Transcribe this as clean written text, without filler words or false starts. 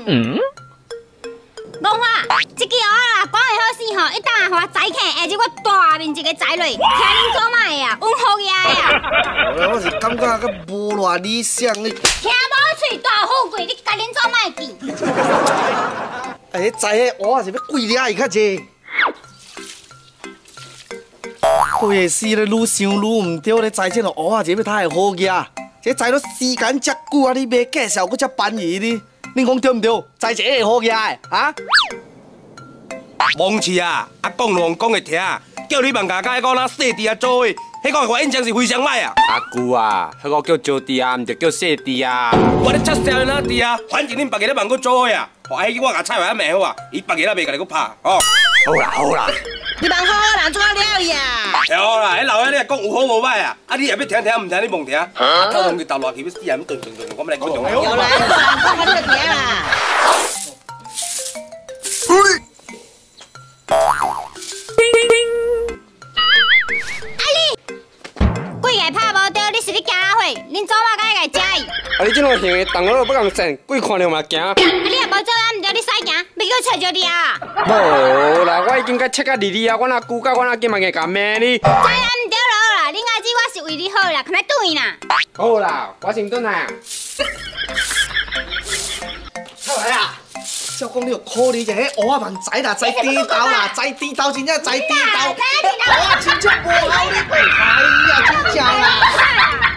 讲话，这支蚵仔啦，讲会好势吼，一旦啊，互我宰起，下日我大面一个宰落，听恁做卖呀，阮好爷呀。 我是感觉个无偌理想哩。 听无嘴大富贵，你家恁做卖见？ 哎，宰迄蚵仔是要几粒伊较济？贵死咧，愈想愈唔对咧，宰这个蚵仔是要太好呀。这宰了时间遮久啊，你卖介绍搁遮便宜哩？你讲对唔对？宰这会好呀？啊？ 蒙氏啊，阿公拢讲会听，叫你万家家讲那细弟啊做的，迄个我印象是非常歹啊。 阿舅啊，迄个叫招弟啊，唔着叫细弟啊。 我咧出声哪弟啊，反正恁别个咧万我做伙啊，哎，我甲菜话卖好啊，伊别个咧袂甲你搁拍哦。 好啦好啦， 你万好啦，做了呀？ 好啦，迄老兄你讲有好无歹啊，啊你也要听听，唔听你忘听。头龙去投落去，要死人顿，我们来讲讲。 有啦，我就听啦。 贵个拍无对，你是你惊哪会？恁祖妈该来食伊。 啊你这种行的，动我都不共信，鬼看着嘛惊。 啊你也无做啊，唔对你使行，要叫找着你啊。 无啦，我已经甲切甲离啊，我哪久甲我哪今嘛硬甲骂你。 知影唔对咯啦，恁阿姊我是为你好啦，看来对啦。 好啦，我先转来。 出来啊！照讲你有可怜者，迄蚵仔蛮宰啦，宰地道啦，宰地道真正宰地道，蚵仔真正无好哩，哎呀，真正啦。